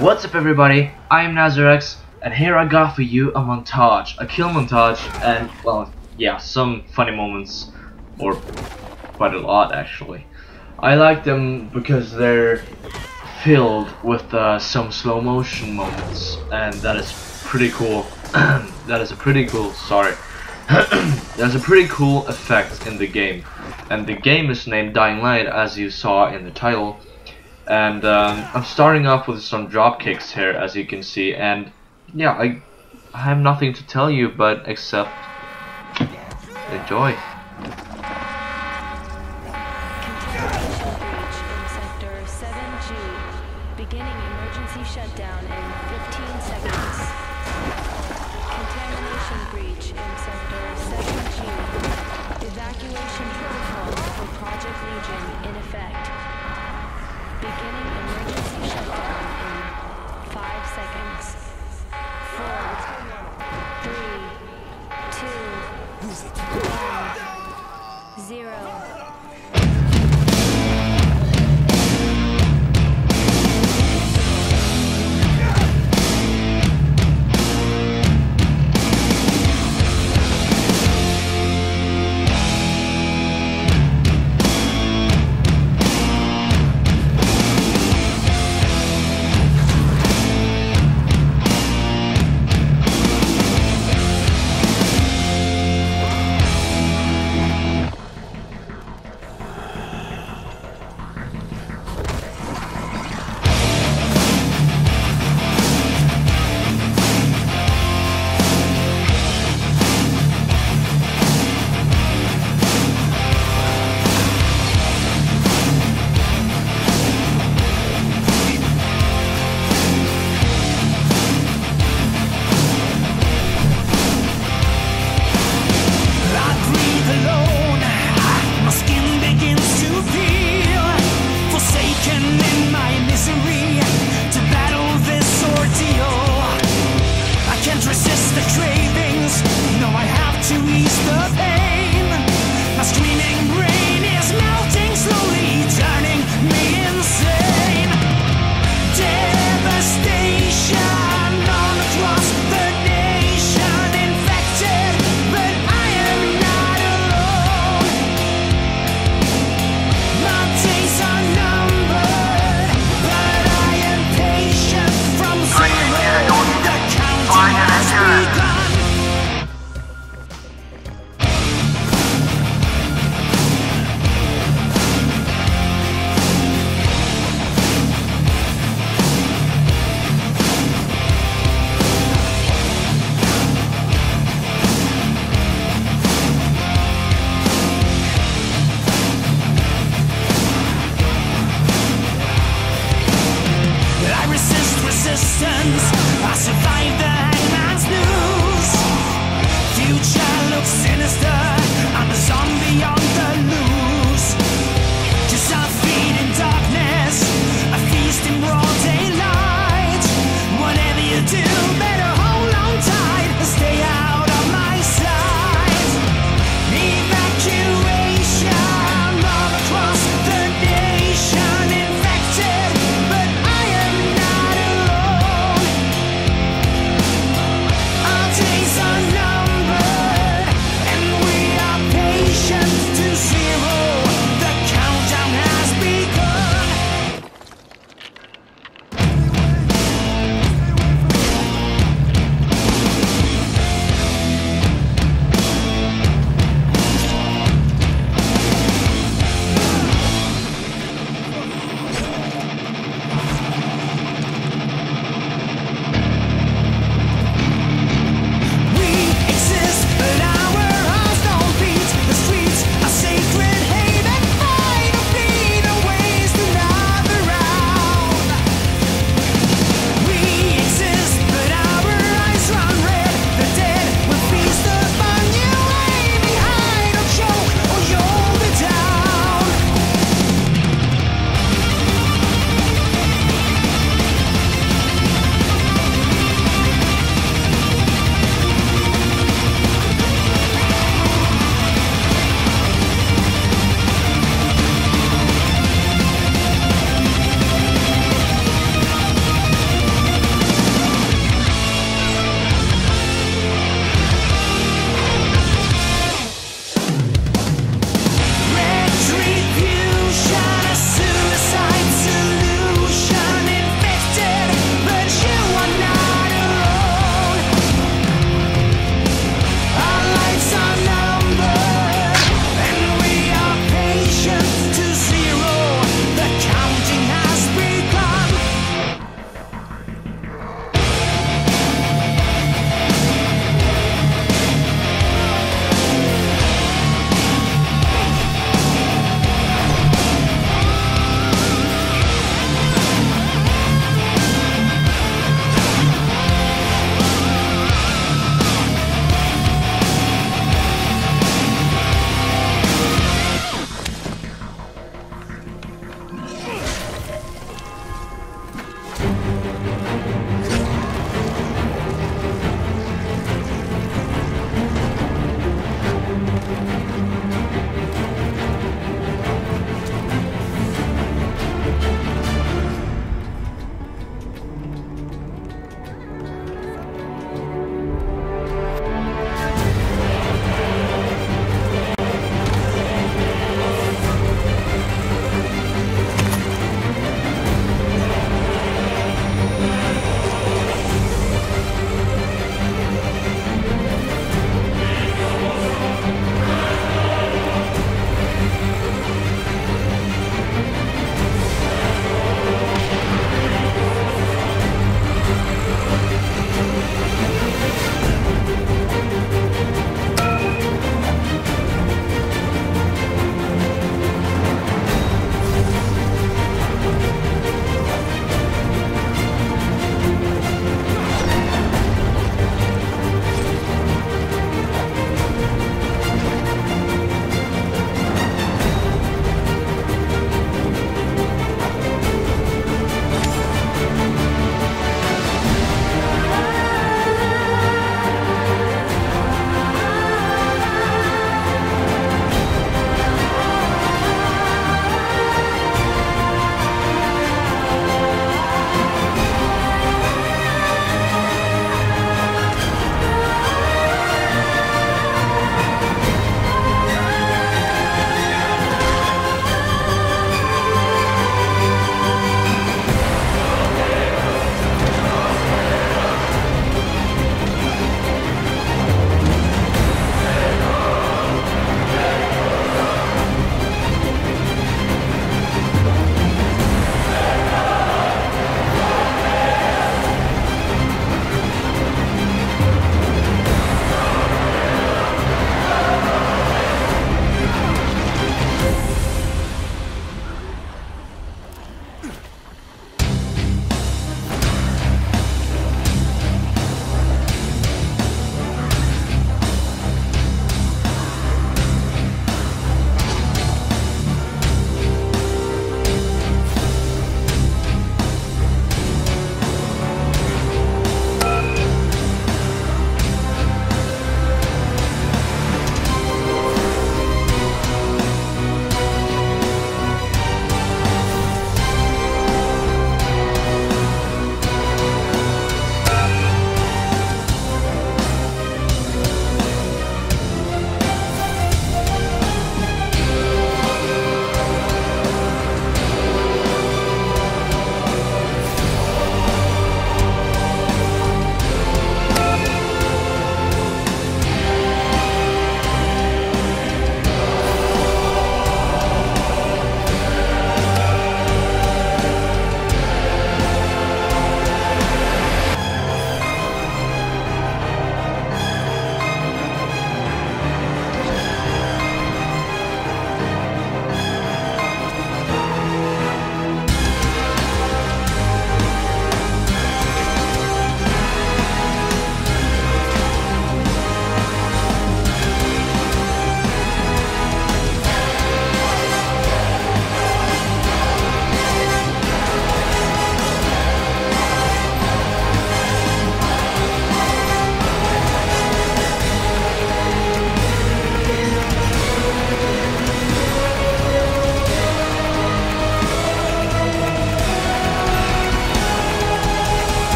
What's up everybody, I am Nazarex, and here I got for you a montage, a kill montage, and well, yeah, some funny moments, or quite a lot actually. I like them because they're filled with some slow motion moments, and that is pretty cool. That's a pretty cool effect in the game, and the game is named Dying Light, as you saw in the title. And I'm starting off with some drop kicks here, as you can see, and yeah, I have nothing to tell you but except enjoy. Contamination breach in sector 7G. Beginning emergency shutdown in 15 seconds. Contamination breach in sector 7G. Evacuation protocol for Project Legion in effect. Beginning emergency shutdown in 5 seconds. 4, 3, 2, 1, 0. Resist the cravings, no, I have to ease the pain. My screaming brain is melting slowly, turning me insane. Devastation all across the nation, infected, but I am not alone. My days are numbered, but I am patient from zero. The counting has begun. I resist resistance, I survive the hangman's noose. Future looks sinister, I'm a zombie on the loose. Just a feed in darkness, a feast in broad daylight. Whatever you do, better hold on tight and stay out of my sight. Evacuation all across the nation, infected, but I am not alone.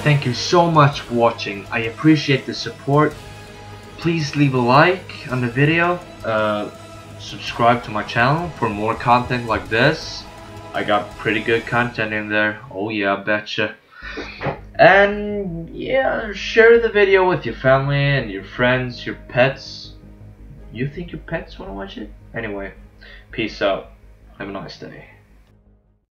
thank you so much for watching. I appreciate the support. Please leave a like on the video. Subscribe to my channel for more content like this. I got pretty good content in there. Oh yeah, betcha. And yeah, share the video with your family and your friends, your pets. You think your pets want to watch it? Anyway, peace out. Have a nice day.